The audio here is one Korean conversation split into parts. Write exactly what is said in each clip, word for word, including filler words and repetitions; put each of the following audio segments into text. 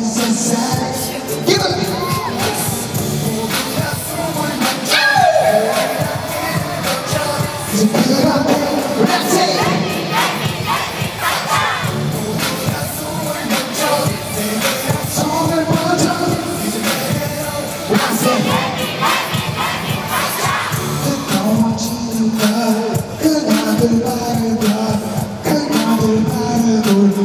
sunset. Give it. That's it. 손을 뻗어. That's it. 뜨거워지는 걸 그나들 바르고 그나들 바르고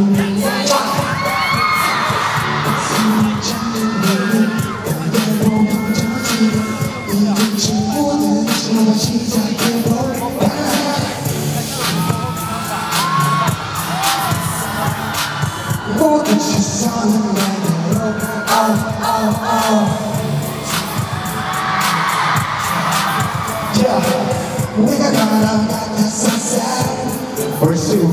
숨을 찾는 너는 그대로 멈춰지고 이젠 친구들 서로 시작해볼까. 모든 시선은 내게로 oh oh oh yeah 내가 걸어가는 sunset verse two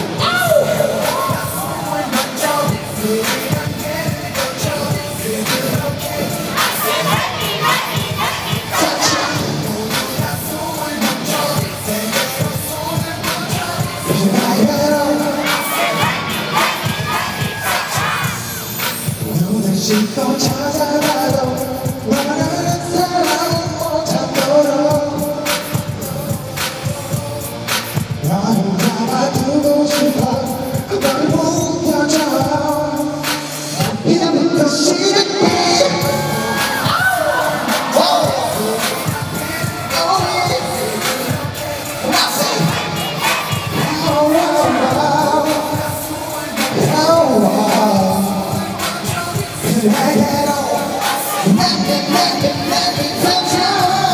또 찾아봐도 원하는 사람은 못하도록 너를 잡아두고 싶어 그걸 뭉겨줘 이제부터 시작해 Let me, let me, let me touch you.